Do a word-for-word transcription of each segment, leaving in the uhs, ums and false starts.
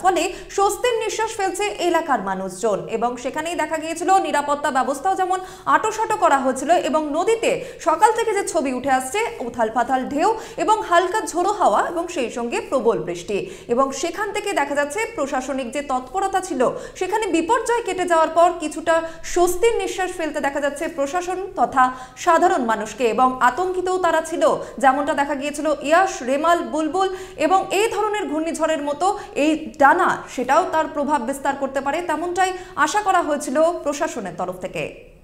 ফলে স্বস্তির নিঃশ্বাস ফেলছে এলাকার মানুষজন। এবং সেখানেই দেখা গিয়েছিল নিরাপত্তা ব্যবস্থাও যেমন আঁটোসাঁটো করা হয়েছিল এবং নদীতে সকাল থেকে যে ছবি উঠে আসছে উথাল পাথাল ঢেউ এবং হালকা ঝোড়ো হাওয়া এবং সেই সঙ্গে প্রবল বৃষ্টি। এবং সেখান থেকে দেখা যাচ্ছে প্রশাসনিক যে তৎপরতা ছিল সেখানে বিপর্যয় কেটে যাওয়ার পর কিছুটা স্বস্তির নিঃশ্বাস ফেলতে দেখা যাচ্ছে প্রশাসন তথা সাধারণ মানুষকে। এবং আতঙ্কিতও তারা ছিল, যেমনটা দেখা গিয়েছিল ইয়াস, রেমাল, বুলবুল এবং এই ধরনের ঘূর্ণিঝড়ের মতো এই ডানা সেটাও তার প্রভাব বিস্তার করতে পারে, তেমনটাই আশা করা হয়েছিল প্রশাসনের তরফ থেকে।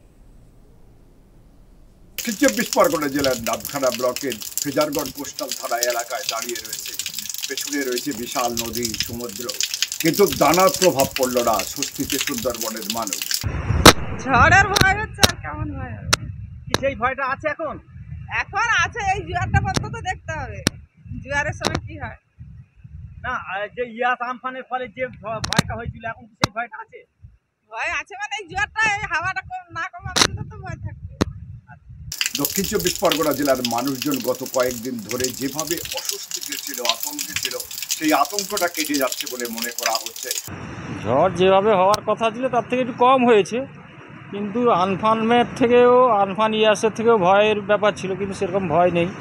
দক্ষিণ চব্বিশ পরগনা জেলার নামখানা ব্লকের ফেজারগড় কোস্টাল থানা এলাকায় দাঁড়িয়ে রয়েছে। পেছনে রয়েছে বিশাল নদী, সমুদ্র, কিন্তু দানার প্রভাব পড়ল না স্বস্তিতে সুন্দরবনের মানুষ। ঝড়ের ভয় হচ্ছে, আর কেমন ভয় হবে? কি সেই ভয়টা আছে এখন? এখন আছে, এই জোয়ারটা পর্যন্ত দেখতে হবে, জোয়ারের সময় কি হয়। না, যে ইয়াস আমফানের ফলে যে ভয়টা হয়েছিল, এখন কি সেই ভয়টা আছে? ভয় আছে মানে এই জোয়ারটা, এই হাওয়াটা কম না কমা পর্যন্ত তো ভয় থাকবে। দক্ষিণ চব্বিশ পরগনা জেলার মানুষজন গত কয়েকদিন ধরে যেভাবে অস্বস্তিতে ছিল, আতঙ্কে ছিল, সেই আতঙ্কটা কেটে যাচ্ছে বলে মনে করা হচ্ছে। ঝড় যেভাবে হওয়ার কথা ছিল তার থেকে একটু কম হয়েছে, কিন্তু আনফানের থেকেও আনফান ইয়াসের থেকেও ভয়ের ব্যাপার ছিল, কিন্তু সেরকম ভয় নেই।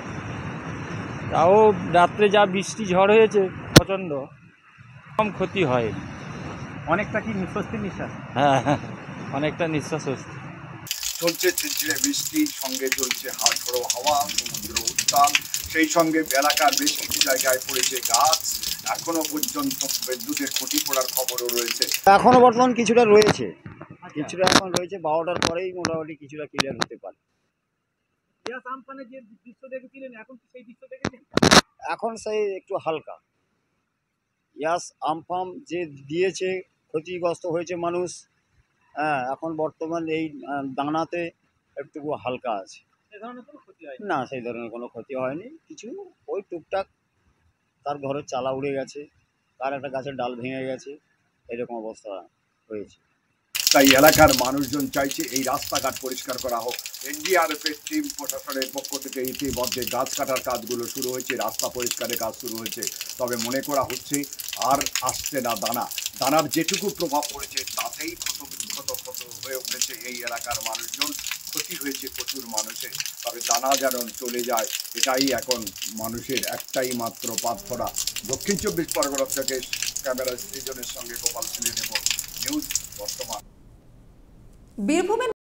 তাও রাত্রে যা বৃষ্টি ঝড় হয়েছে প্রচণ্ড, কম ক্ষতি হয়। অনেকটা কি স্বস্তির নিঃশ্বাস? হ্যাঁ হ্যাঁ, অনেকটা নিঃশ্বাস হচ্ছে। চলছে ঝিরঝিরে বৃষ্টি, সঙ্গে চলছে ঝোড়ো হাওয়া, সমুদ্র উত্তাল, সেই সঙ্গে এলাকার বেশ কিছু জায়গায় পড়েছে গাছ। এখনো পর্যন্ত বিদ্যুতের ক্ষতি পড়ার খবরও রয়েছে। এখনো বর্তমান কিছুটা রয়েছে, কিছুটা এখন রয়েছে। বারোটার পরেই মোটামুটি কিছুটা ক্লিয়ার হতে পারে। ইয়াস আমফানের যে দৃশ্য দেখেছিলেন, এখন কি সেই দৃশ্য দেখেছেন? এখন সেই একটু হালকা। ইয়াস আমফান যে দিয়েছে, ক্ষতিগ্রস্ত হয়েছে মানুষ। হ্যাঁ, এখন বর্তমান এই দানাতে একটু হালকা আছে। সে ধরনের কোনো ক্ষতি হয়নি? না, সেই ধরনের কোনো ক্ষতি হয়নি। কিছু ওই টুকটাক তার ঘরের চালা উড়ে গেছে, তার একটা গাছের ডাল ভেঙে গেছে, এরকম অবস্থা হয়েছে। তাই এলাকার মানুষজন চাইছে এই রাস্তাঘাট পরিষ্কার করা হোক। এনডিআরএফ এর টিম প্রশাসনের পক্ষ থেকে ইতিমধ্যে গাছ কাটার কাজগুলো শুরু হয়েছে, রাস্তা পরিষ্কারের কাজ শুরু হয়েছে। তবে মনে করা হচ্ছে আর আসছে না দানা। দানার যেটুকু প্রভাব পড়েছে তাতেই ক্ষত বিক্ষত ক্ষত হয়ে উঠেছে এই এলাকার মানুষজন, ক্ষতি হয়েছে প্রচুর মানুষের। তবে দানা যেন চলে যায়, এটাই এখন মানুষের একটাই মাত্র প্রার্থনা। দক্ষিণ চব্বিশ পরগনা থেকে ক্যামেরা সৃজনের সঙ্গে গোপাল ছিলেন এবং নিউজ বর্তমান। বীরভূমের